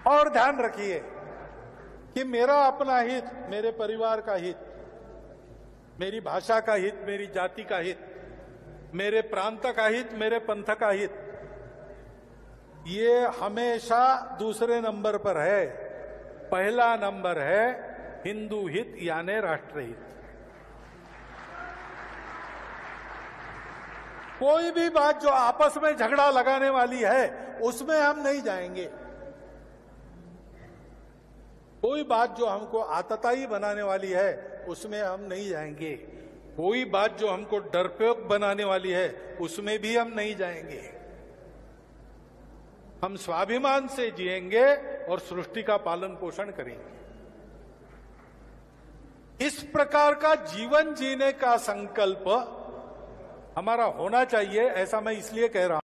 और ध्यान रखिए कि मेरा अपना हित, मेरे परिवार का हित, मेरी भाषा का हित, मेरी जाति का हित, मेरे प्रांत का हित, मेरे पंथ का हित, ये हमेशा दूसरे नंबर पर है। पहला नंबर है हिंदू हित यानी राष्ट्रहित। कोई भी बात जो आपस में झगड़ा लगाने वाली है उसमें हम नहीं जाएंगे। कोई बात जो हमको आतताई बनाने वाली है उसमें हम नहीं जाएंगे। कोई बात जो हमको डरपोक बनाने वाली है उसमें भी हम नहीं जाएंगे। हम स्वाभिमान से जिएंगे और सृष्टि का पालन पोषण करेंगे। इस प्रकार का जीवन जीने का संकल्प हमारा होना चाहिए, ऐसा मैं इसलिए कह रहा हूं।